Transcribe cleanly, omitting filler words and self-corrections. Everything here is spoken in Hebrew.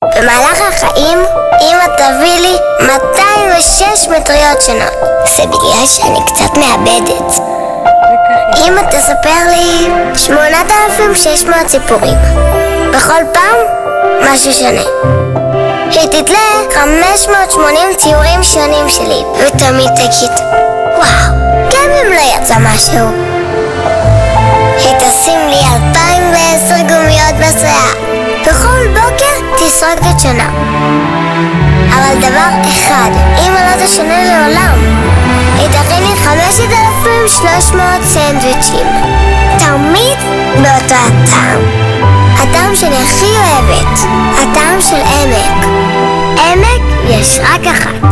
במהלך החיים אמא תביא לי 206 מטריות שונות. זה בגלל שאני קצת מאבדת. אמא תספר לי 8,600 סיפורים. בכל פעם משהו שונה. היא תתלה 580 ציורים שונים שלי, ותמיד תגיד, וואו, גם אם לא יצא משהו. היא תשים לי 2010 גומיות בשיער. בכל בוקר תסרוקת שונה. אבל דבר אחד, אמא לא תשנה לעולם. היא תכין לי 5,300 סנדוויצ'ים. תמיד באותו הטעם. הטעם שאני הכי אוהבת. הטעם של עמק. עמק יש רק אחת.